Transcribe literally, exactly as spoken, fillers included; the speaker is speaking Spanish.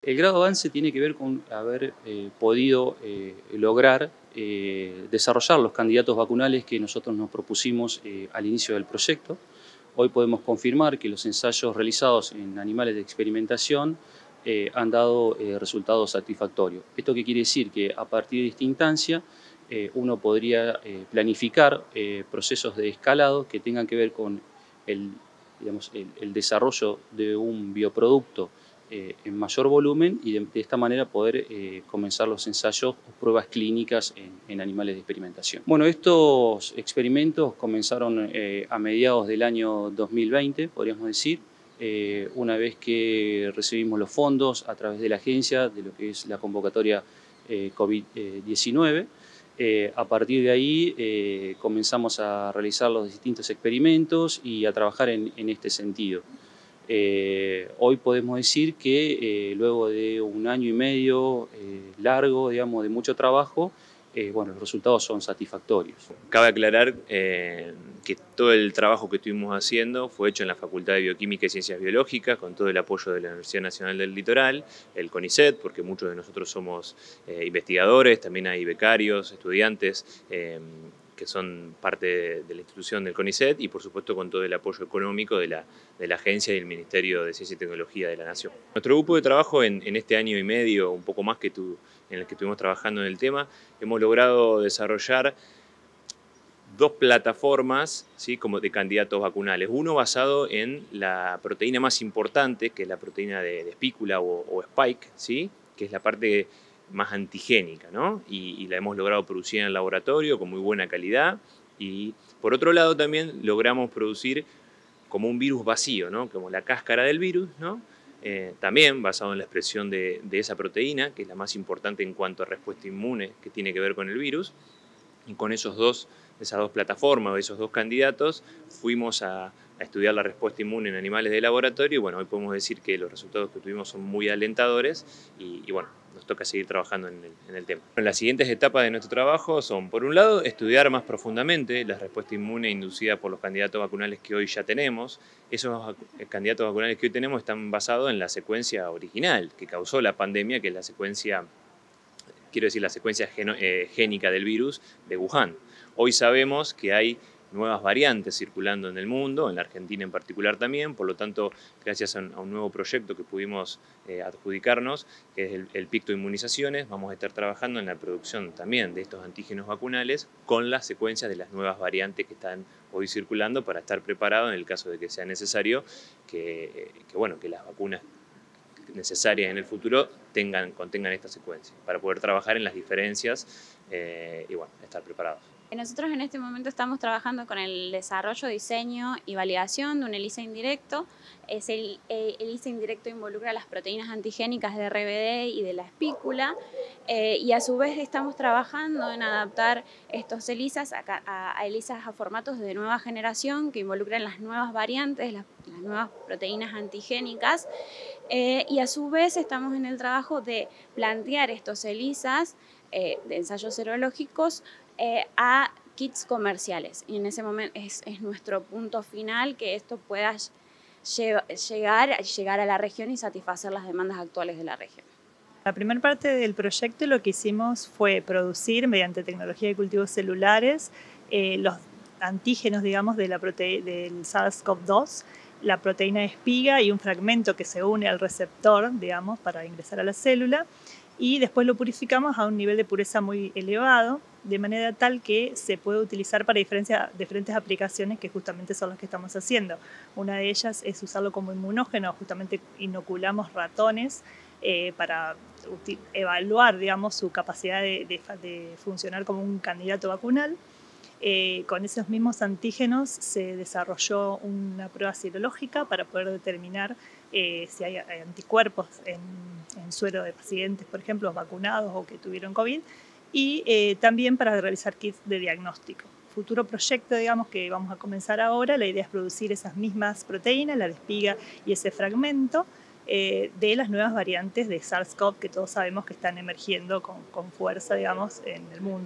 El grado de avance tiene que ver con haber eh, podido eh, lograr eh, desarrollar los candidatos vacunales que nosotros nos propusimos eh, al inicio del proyecto. Hoy podemos confirmar que los ensayos realizados en animales de experimentación eh, han dado eh, resultados satisfactorios. ¿Esto qué quiere decir? Que a partir de esta instancia eh, uno podría eh, planificar eh, procesos de escalado que tengan que ver con el, digamos, el, el desarrollo de un bioproducto Eh, en mayor volumen y de, de esta manera poder eh, comenzar los ensayos o pruebas clínicas en, en animales de experimentación. Bueno, estos experimentos comenzaron eh, a mediados del año dos mil veinte, podríamos decir, eh, una vez que recibimos los fondos a través de la agencia de lo que es la convocatoria eh, COVID diecinueve. Eh, a partir de ahí eh, comenzamos a realizar los distintos experimentos y a trabajar en, en este sentido. Eh, hoy podemos decir que eh, luego de un año y medio eh, largo, digamos, de mucho trabajo, eh, bueno, los resultados son satisfactorios. Cabe aclarar eh, que todo el trabajo que estuvimos haciendo fue hecho en la Facultad de Bioquímica y Ciencias Biológicas, con todo el apoyo de la Universidad Nacional del Litoral, el CONICET, porque muchos de nosotros somos eh, investigadores, también hay becarios, estudiantes, eh, que son parte de, de la institución del CONICET, y por supuesto con todo el apoyo económico de la, de la agencia y el Ministerio de Ciencia y Tecnología de la Nación. Nuestro grupo de trabajo en, en este año y medio, un poco más que tú, en el que estuvimos trabajando en el tema, hemos logrado desarrollar dos plataformas, ¿sí?, como de candidatos vacunales. Uno basado en la proteína más importante, que es la proteína de, de espícula o, o spike, ¿sí?, que es la parte más antigénica, ¿no? Y, y la hemos logrado producir en el laboratorio con muy buena calidad. Y por otro lado también logramos producir como un virus vacío, ¿no?, como la cáscara del virus, ¿no?, eh, también basado en la expresión de, de esa proteína, que es la más importante en cuanto a respuesta inmune que tiene que ver con el virus. Y con esos dos, esas dos plataformas o esos dos candidatos fuimos a, a estudiar la respuesta inmune en animales de laboratorio, y bueno, hoy podemos decir que los resultados que tuvimos son muy alentadores y, y bueno, nos toca seguir trabajando en el, en el tema. Bueno, las siguientes etapas de nuestro trabajo son, por un lado, estudiar más profundamente la respuesta inmune inducida por los candidatos vacunales que hoy ya tenemos. Esos candidatos vacunales que hoy tenemos están basados en la secuencia original que causó la pandemia, que es la secuencia quiero decir la secuencia geno, eh, génica del virus de Wuhan. Hoy sabemos que hay nuevas variantes circulando en el mundo, en la Argentina en particular también, por lo tanto, gracias a un, a un nuevo proyecto que pudimos eh, adjudicarnos, que es el, el Picto Inmunizaciones, vamos a estar trabajando en la producción también de estos antígenos vacunales con las secuencias de las nuevas variantes que están hoy circulando para estar preparados en el caso de que sea necesario que, que, bueno, que las vacunas necesarias en el futuro tengan, contengan esta secuencia, para poder trabajar en las diferencias eh, y bueno, estar preparados. Nosotros en este momento estamos trabajando con el desarrollo, diseño y validación de un ELISA indirecto. Es el, el ELISA indirecto involucra las proteínas antigénicas de R B D y de la espícula, eh, y a su vez estamos trabajando en adaptar estos ELISAs a, a, a ELISAs a formatos de nueva generación que involucran las nuevas variantes, las, las nuevas proteínas antigénicas, eh, y a su vez estamos en el trabajo de plantear estos ELISAs eh, de ensayos serológicos Eh, a kits comerciales, y en ese momento es, es nuestro punto final que esto pueda llegar, llegar a la región y satisfacer las demandas actuales de la región. La primera parte del proyecto lo que hicimos fue producir mediante tecnología de cultivos celulares eh, los antígenos, digamos, de la prote del SARS CoV dos, la proteína de espiga y un fragmento que se une al receptor, digamos, para ingresar a la célula, y después lo purificamos a un nivel de pureza muy elevado, de manera tal que se puede utilizar para diferentes aplicaciones que justamente son las que estamos haciendo. Una de ellas es usarlo como inmunógeno, justamente inoculamos ratones eh, para evaluar, digamos, su capacidad de, de, de funcionar como un candidato vacunal. Eh, con esos mismos antígenos se desarrolló una prueba serológica para poder determinar eh, si hay anticuerpos en, en suero de pacientes, por ejemplo, vacunados o que tuvieron COVID, y eh, también para realizar kits de diagnóstico. Futuro proyecto, digamos, que vamos a comenzar ahora, la idea es producir esas mismas proteínas, la de espiga y ese fragmento, eh, de las nuevas variantes de SARS CoV que todos sabemos que están emergiendo con, con fuerza, digamos, en el mundo.